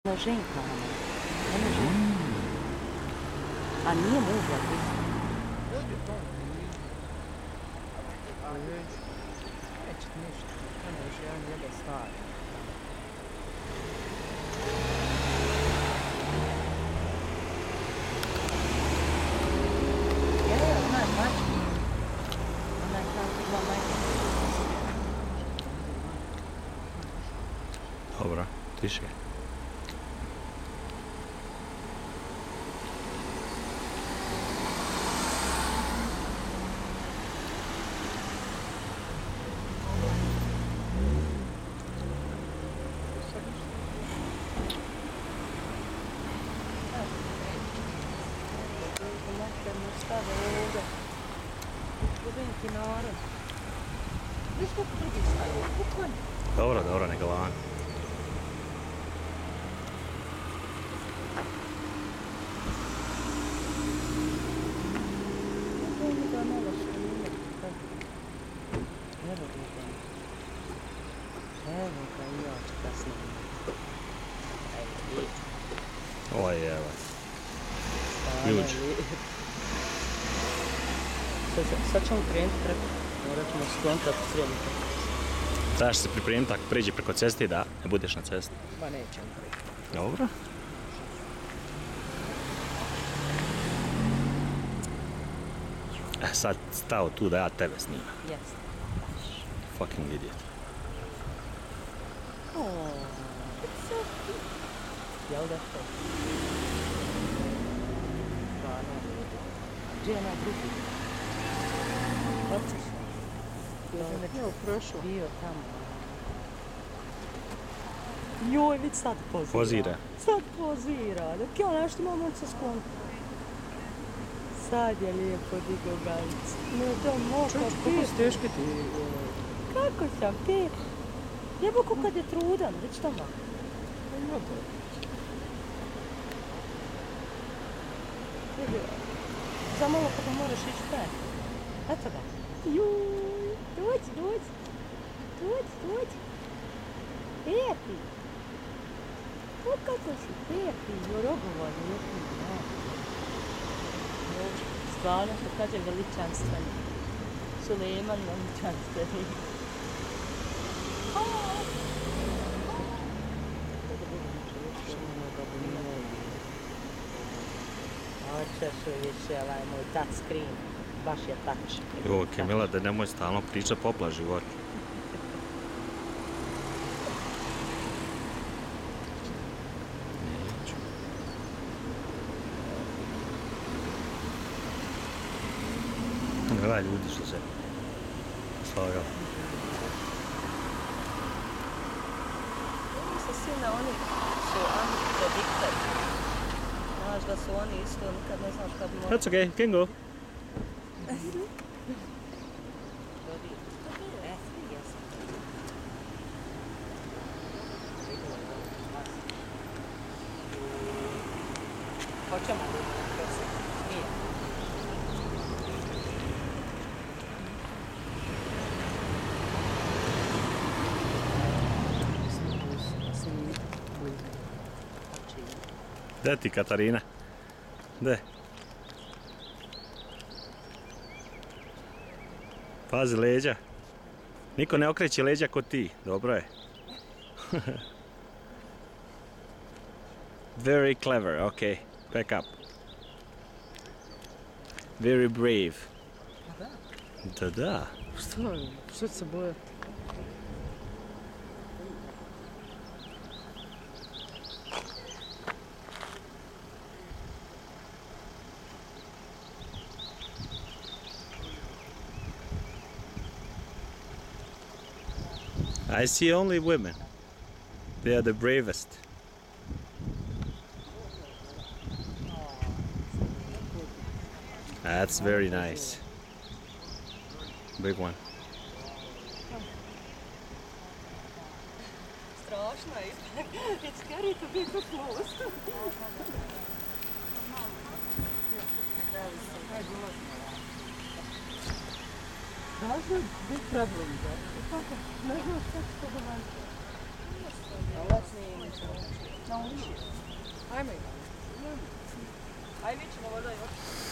Nojenta, Ana. É nojenta. A minha muda aqui. Dobro, tiše. Dobro, dobro, neka lana. Evo ga i ja ću da snimim. Ovo je evo. Huge. Sad ćemo krenuti preko. Morat ćemo skontati srednika. Trebaš se pripremiti ako priđe preko ceste da ne budeš na cesti. Pa nećemo preko. Dobro. Sad stao tu da ja tebe snimam. Jeste. Fucking idiot. It's so cute. Jel da to? Stvarno. Gdje je onaj drugi? Otišao. Bio tamo. Joj, vidi sad pozira. Pozira. Sad pozira. Dok je ona što imamo se skloniti. Sad je lijepo digo gavicu. No to moka pet. Teški ti. Kako sam pet? Jebo ko kad je trudan, već to malo. Zamalo kada moraš ići taj. Eto ga. Juj, dođi. Pepi. O kako si pepi, rogovo lijepi. Stvarno što kaže veličanstveni. Suleman veličanstveni. Hoćeš li više ovaj moj touchscreen? Baš je touch. Jo, Kamila, da nemoj stalno pričat popla života. Neću. Gledaj ljudi što se slagali. Mislim svi na oni su antiprediktori. Znaš da su oni isto, nikad ne znaš kad može. That's okay, can go. Hoćemo da se smije. Gde ti, Katarina? Gde? Pazi leđa. Niko ne okreće leđa kod ti, dobro je. Very clever, okay. Back up. Very brave. Da. Što se boje? I see only women. They are the bravest. That's very nice. Big one. Strašno je. It's scary to be so close. That's a big problem. Ne znam šta će to dovoljati. Da snimit ćemo. Na uši. Ajme. Aj, mi ćemo valjda još.